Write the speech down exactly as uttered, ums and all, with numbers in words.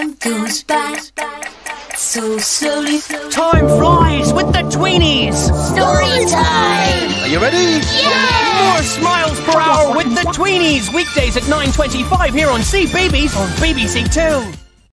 time goes by so slowly. Time flies with the Tweenies. Story time. Are you ready? Yeah! More smiles per hour with the Tweenies. Weekdays at nine twenty-five here on CBeebies on B B C Two.